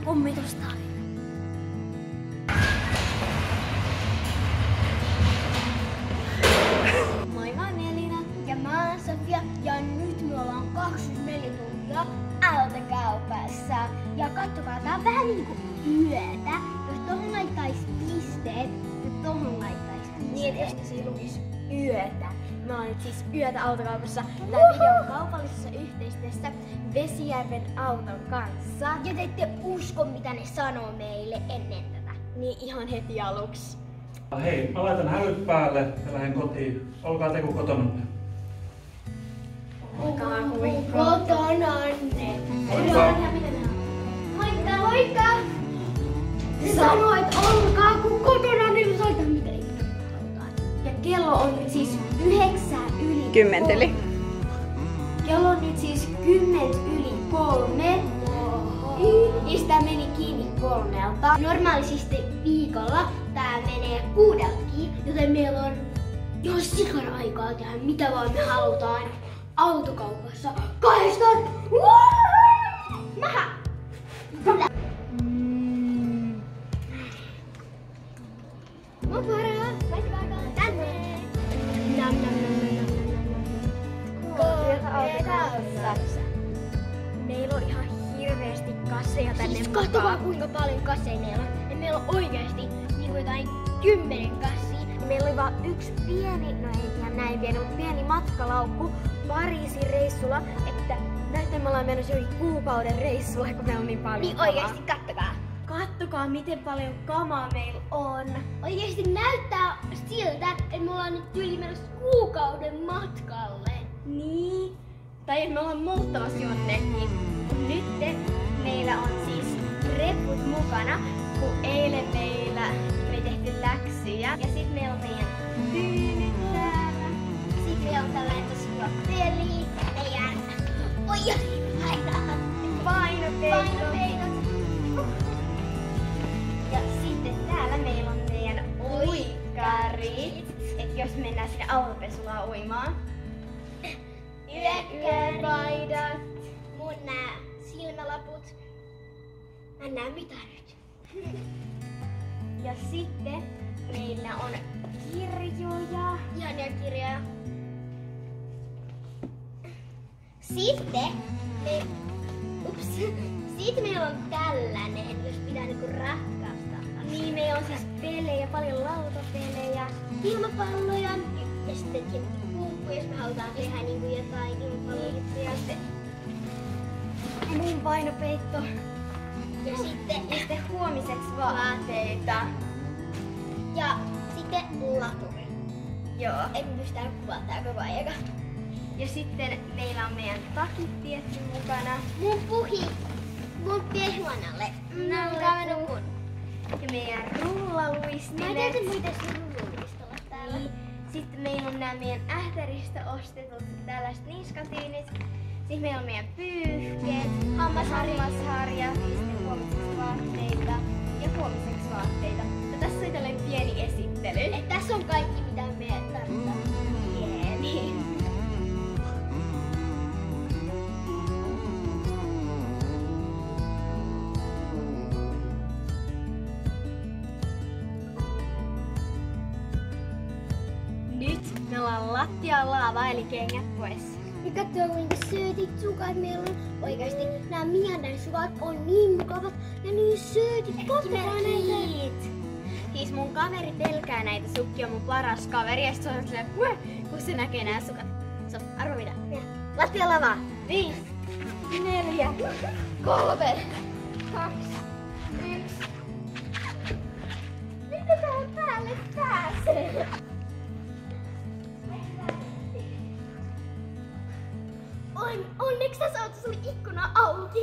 pommitustarina. Moi, mä oon Elina. Ja mä oon Sofia. Ja nyt me ollaan 24 tuntia autokaupassa. Ja katsokaa, tää on vähän niinku yötä. Jos tohon laittais pisteet, ja tohon laittais pisteet. Niin, et jos se lukis yötä. Me ollaan nyt siis yötä autokaupassa. Tää video on kaupallisessa yhteistyössä Vesijärven auton kanssa. Ja te ette usko, mitä ne sanoo meille ennen tätä. Niin ihan heti aluksi. Hei, mä laitan hälyt päälle ja lähden kotiin. Olkaa te kotonanne. Olkaa kuin kotonanne. Moikka! Moikka, moikka! Se sanoo, että olkaa kuin kotonanne, jos soitan mitä ikinä halutaan. Ja kello on nyt siis 9 yli 10. Kello on nyt siis 10:03. Ja sitä meni kiinni 3:00. Normaalisesti viikolla tää menee 6:00, joten meillä on ihan sikana aikaa tehdä mitä vaan me halutaan autokaupassa 2. Mähä! Kyllä. Moi para! Laitakaa tänne! Nam nam nam nam nam. Meillä on ihan hirveästi kasseja tänne siis mukaan. Katsokaa kuinka paljon kasseja meillä on. Ja meillä on oikeesti niinku jotain 10 kassia. Ja meillä oli vaan yksi pieni, no ei ihan näin pieni, mutta pieni matkalaukku Pariisin reissulla. Että näyttää me ollaan menossa jokin kuukauden reissulla, kun meillä on niin paljon. Niin oikeesti kattokaa. Kattokaa miten paljon kamaa meillä on. Oikeesti näyttää siltä, että me ollaan nyt yli menossa kuukauden matkalle. Niin. Tai että me ollaan muuttamassa jonnekin. Nyt meillä on siis reput mukana, kun eilen meillä me tehty läksyjä. Ja sit meillä on meidän tyynyt täällä. Sit meillä on tällainen tosi hyvä peli. Meidän painopeinot. Ja sitten täällä meillä on meidän uikkarit. Et jos mennään sinne autopesulaan uimaan. Yökkärit, mun nää silmälaput. Mä en näe mitään nyt. Ja sitten meillä on kirjoja. Ihania kirjoja. Sitten meillä on tällainen, jos pitää niinku ratkaista. Niin, meillä on siis pelejä, paljon lautapelejä, ilmapalloja ja sitten jos me halutaan tehdä niinku jotain ilmapalloja. Mun painopeitto. Ja sitten huomiseksi vaatteita. Ja sitten laturi. Joo. Ei me pystytään kuvaamaan tää koko ajan. Ja sitten meillä on meidän takit tietty mukana. Mun pehuanalle. Nukun. Ja meidän rullaluistimet. Mä käytän muita rullaluistella täällä. Niin. Sitten meillä on nämä meidän ähtäristä ostetut tällaiset niskatiinit. Sitten meillä on meidän pyyhkeet, hammasharja, sitten huomiseksi vaatteita ja huomiseksi vaatteita. Ja tässä on tällainen pieni esittely. Et tässä on kaikki mitä me tarvitaan. Pieni. Nyt me ollaan lattialla laava eli kengät pois. Ja katsoo kuinka söötit sukat meillä on. Oikeasti nämä Miandan sukat on niin mukavat ja niin söötit. Katsokaa näitä. Siis mun kaveri pelkää näitä sukkia, mun paras kaveri. Ja sit se on silleen, kun se näkee nää sukat. So, arvo mitä? Lattialla vaan. 5, 4, 3, 2, 1. Mitä tähän päälle pääsee? Onneksi tässä autossa oli ikkuna auki.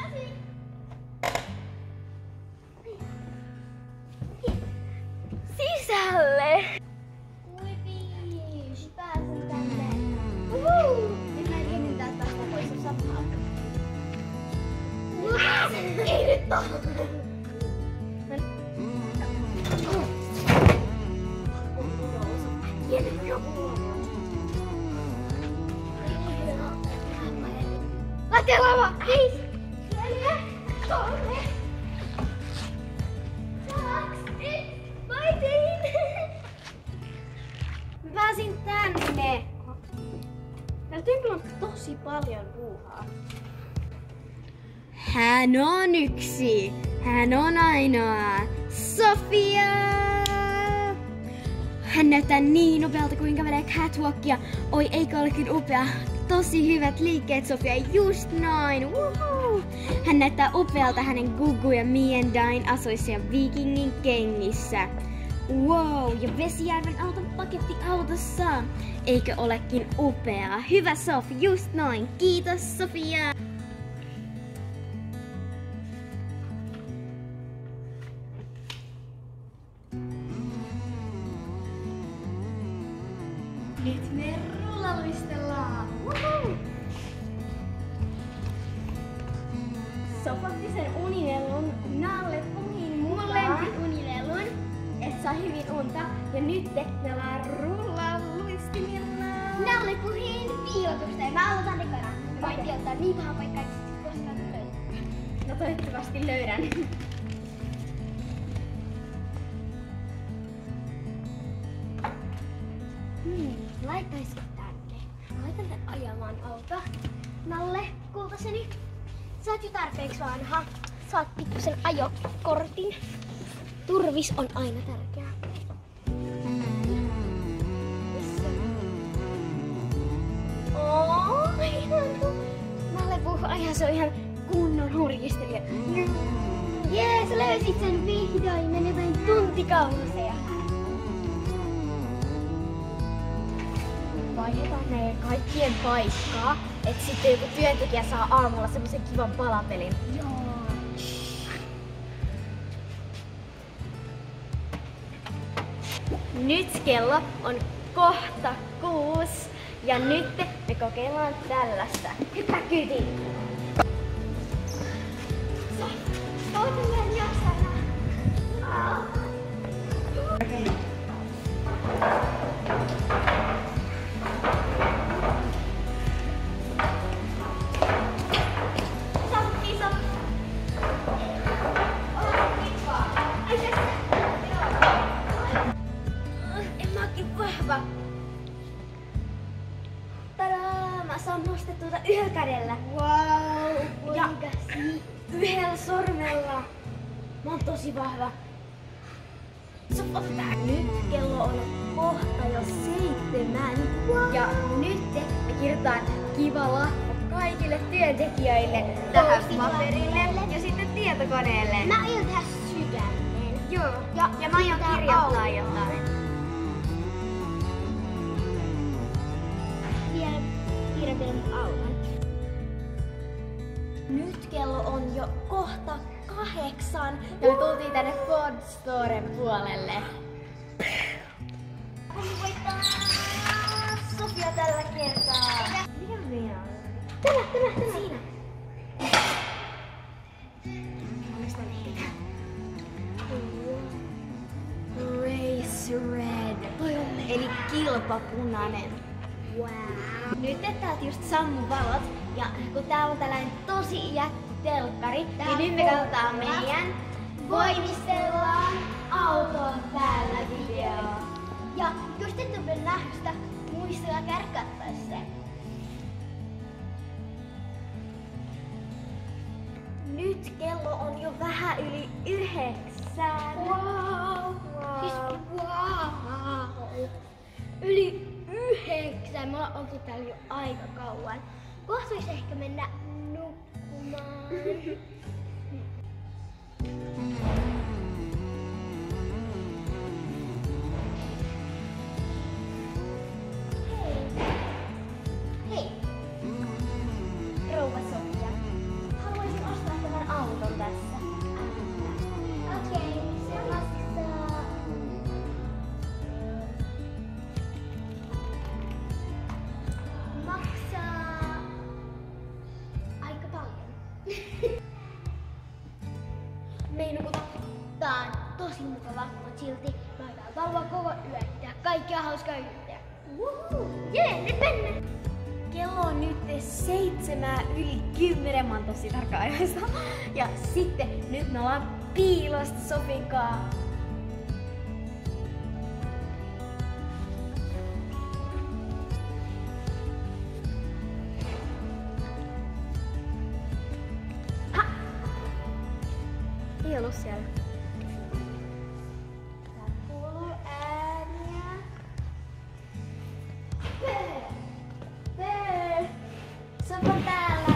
Sisälle! Kuipiis, pääsen tänne. Nyt mä en tiedä mitä tästä pois samaa. Ei nyt oo! Lattialla 5, 4, 3, paljon puuhaa. Hän on yksi. Hän on ainoa. Sofia! Hän näyttää niin nopealta kuin kävelee catwalkia. Oi, eikö olekin upea? Tosi hyvät liikkeet, Sofia. Just noin. Woohoo! Hän näyttää upealta hänen Gugu ja Me and Dine asuisia Vikingin kengissä. Wow, ja Vesijärven auton paketti autossa. Eikö olekin upeaa? Hyvä Sofi, just noin. Kiitos Sofia. Nyt me rullaluistellaan. Woohoo! Sopotti sen unilellun Nalle Puhin mun lempiunilellun, et saa hyvin unta. Ja nyt me ollaan rullaluistimilla. Nalle Puhin piilotusta ja mä aloitan ekana. Mä voin piilottaa niin paha paikkaa, että sit koskaan löydän. No toivottavasti löydän. Laittaisin tänne. Laitan tän ajamaan autoa. Nalle, kultaseni. Sä oot jo tarpeeksi vanha. Saat pikkusen ajokortin. Turvis on aina tärkeää. Nalle puhuu ajan, se on ihan kunnon hurjistelija. Jee, sä löysit sen vihdoin. Menevän tuntikausia. Vaihdetaan meidän kaikkien paikkaa, että sitten joku työntekijä saa aamulla semmoisen kivan palapelin. Joo. Nyt kello on kohta 6 ja nyt me kokeillaan tällaista. Hyppä kytiin! Ootelen jaksana! Tadaa! Mä saan nostettua yhdellä kädellä. Wow! Ja yhdellä sormella. Mä oon tosi vahva. Nyt kello on kohta jo 7. Wow. Ja nyt me kirjoitetaan kiva lappu kaikille työntekijöille tähän paperille ja sitten tietokoneelle. Mä aion tehdä sydämen. Joo. Ja mä aion kirjoittaa jotain. Tiedän vielä mun auton. Nyt kello on jo kohta 8 ja me tultiin tänne Ford Storen puolelle. Kumpi voittaa? Sofia tällä kertaa. Mikä meillä on? Tämä. Siinä. Race Red. Eli kilpapunainen. Wow. Nyt täältä just sammu valot ja kun täällä on tällainen tosi jättitelkkari, niin nyt me katsotaan meidän voimistellaan auton päällä video. Ja jos et ole vielä nähnyt sitä, muistakaa käydä katsoa se. Nyt kello on jo vähän yli 9. Wow. Siis wow. Yli 9. Me ollaan oltu täällä jo aika kauan. Kohta voisi ehkä mennä nukkumaan. Hei. Rouva Sofia. Haluaisin ostaa tämän auton tässä. Okei, se maksaa. Maksaa aika paljon. Me ei nukuta. Tää on tosi mukava, mutta silti mä voidaan valvoa koko yön ja kaikkea hauskaa yhdessä. Jee, nyt mennään. Kello on nyt 7 yli 10, mä oon tosi tarkka ajoista. Ja sitten nyt me ollaan piilosta Sofinkaan. kuunnellut siellä? Tää kuuluu ääniä. Sopa täällä.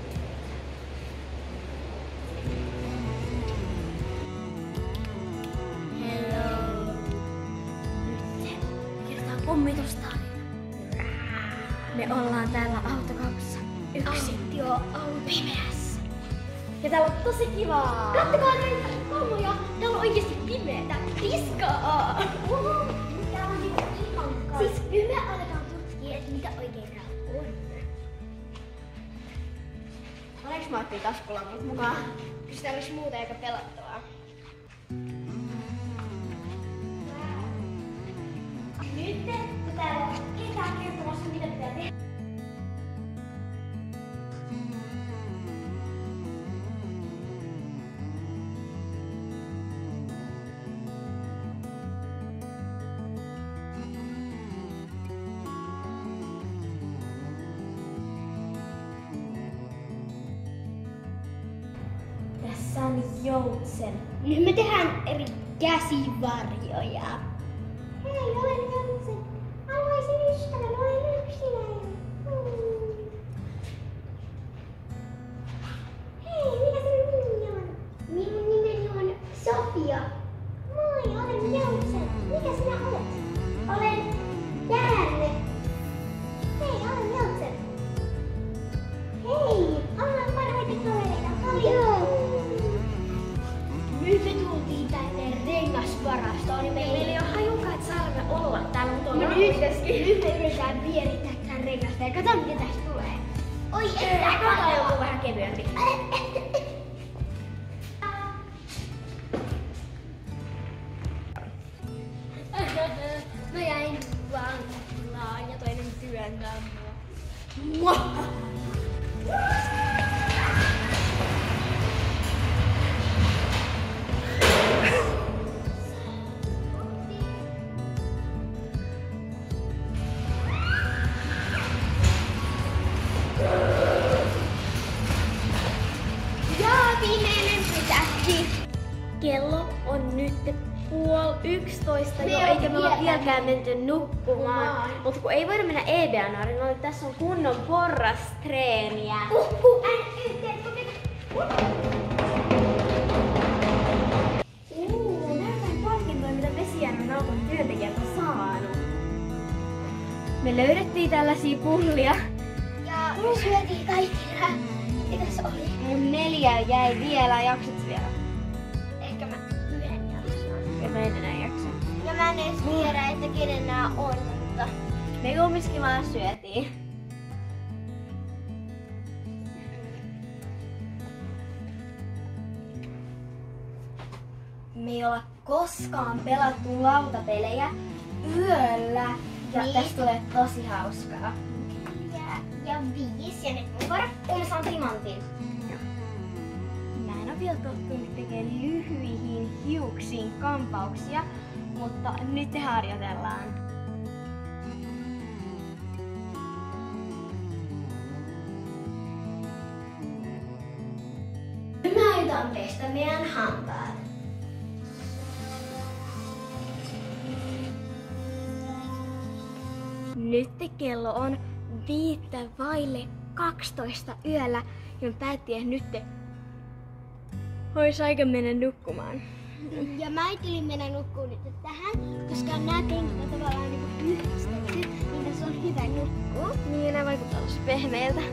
Hello. Nyt kertaa pommitustarina. Me ollaan täällä autokaupassa. Yksin. Joo, pimeässä. Ja täällä on tosi kivaa. Kattokaa näitä vaunuja. Täällä on oikeesti pimeetä. Tiskaa. Täällä on niinku ihan kauan. Siis nyt me aletaan tutkia, että mitä oikein täällä on. Onneksi mä otin taskulamput mukaan. Jos täällä olisi muuta eikä pelattavaa. Nyt kun täällä on ketään kertomassa mitä pitää tehdä. Tässä on joutsen. Nyt me tehdään eri käsivarjoja. Hei, olen joutsen. Haluaisin ystävän, olen yksinäinen. Hei, mikä sinun nimi on? Minun nimeni on Sofia. Moi, olen joutsen. Mikä sinä olet? Olen Jäänne. Hei, olen joutsen. Hei, ollaan parhaita kavereita. Paljon. Nyt me tultiin tänne rengasparastoon, niin meillä ei ole hajukaan, että saamme olla täällä, mutta on nyt me yritetään vierittää tän rengasta ja katsotaan mitä tästä tulee. Oi, katsotaan joku vähän kevyempi. Mä jäin vankilaan ja toinen työntää mua. Kello on nyt 10:30 jo, eikä me olla vieläkään menty nukkumaan. Mutta kun ei voida mennä EBA-naariin, niin tässä on kunnon porrastreeniä. Näytään palkintoja, mitä Vesijärven auton työntekijät on saanut. Me löydettiin tällaisia pullia. Ja me syötiin kaikki nää. Mitäs oli? Mun 4 jäi vielä, jaksat vielä? Ehkä mä yhden jakson. Ja mä en enää jaksa. Ja mä en edes tiedä, että kenen nää on, mutta me kumminkin vaan syötiin. Me ei olla koskaan pelattu lautapelejä yöllä. Ja tästä tulee tosi hauskaa. Ja 5 ja nyt mun vuoro saan timantin. Mä en oo vielä tottunut tekemään lyhyihin hiuksiin kampauksia, mutta nyt te harjoitellaan. Mä aitan pestä meidän hampaat. Nyt kello on 11:55 yöllä ja me päättiin, että nyt olisi aika mennä nukkumaan. Ja mä ajattelin mennä nukkumaan nyt tähän, koska nää penkit on tavallaan niinku yhdistetty, niin tässä on hyvä nukkua. Niin, nää vaikuttaa tosi pehmeiltä.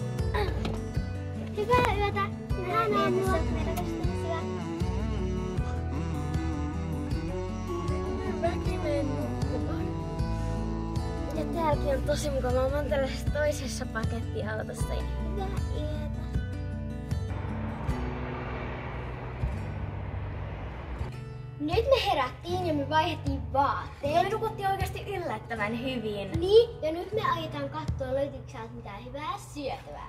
Hyvää yötä! Hyvää aamua! Mäkin menen nukkumaan. Ja täälläkin on tosi mukavaa. Mä oon tällaisessa toisessa pakettiautossa. Hyvää yötä. Nyt me herättiin ja me vaihdettiin vaatteet. Me nukuttiin oikeasti yllättävän hyvin. Niin, ja nyt me aiotaan katsoa, löytyykö täältä mitään hyvää syötävää.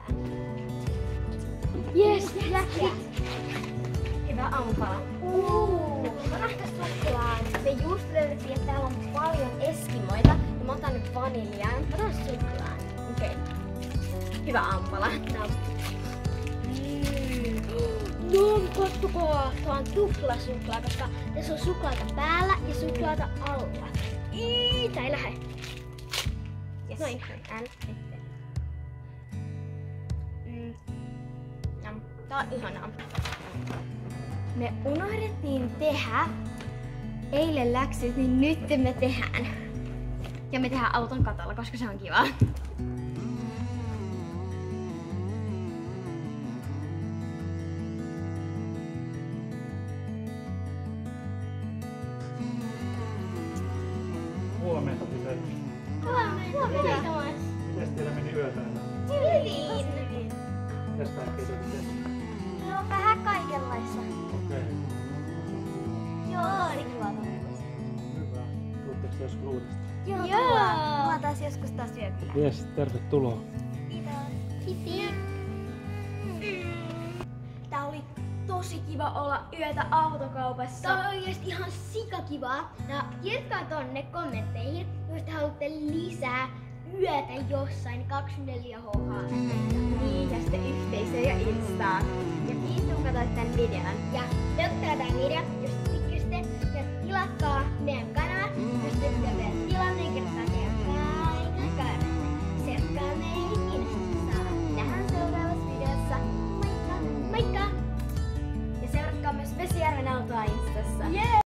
Yes, lähti. Hyvä aamupala. Mä lähtäis suklaan. Me just löydettiin, että täällä on paljon eskimoita. Ja mä otan nyt vaniljaan. Mä otan suklaan. Okei. Hyvä aamupala. No. Kattokaa, tuo on tuplasuklaa, koska tässä on suklaata päällä ja suklaata alla. Tää ei lähde. Yes. Noin. Tää on ihanaa. Me unohdettiin tehdä eilen läksyt, niin nyt me tehdään. Ja me tehdään auton katolla, koska se on kivaa. Huomenta tytöt. Huomenta. Mites teillä meni yö täällä? Hyvin. Mitäs kaikkea te teette? No vähän kaikenlaista. Okei. Joo, oli kiva tapaus. Hyvä. Tuutteko te joskus uudestaan? Joo. Mä oon taas joskus taas syöpillä. Jes, tervetuloa. Kiitos. Tää oli tosi kiva olla yötä autokaupassa. Tää on oikeesti ihan sikakivaa. Ja kirjoittakaa tonne kommentteihin, jos te haluatte lisää yötä jossain 24H. Niin, ja sitten yhteisöön ja Instaan. Ja kiitos kun katsoit tän videon. Ja löytää tää video, jos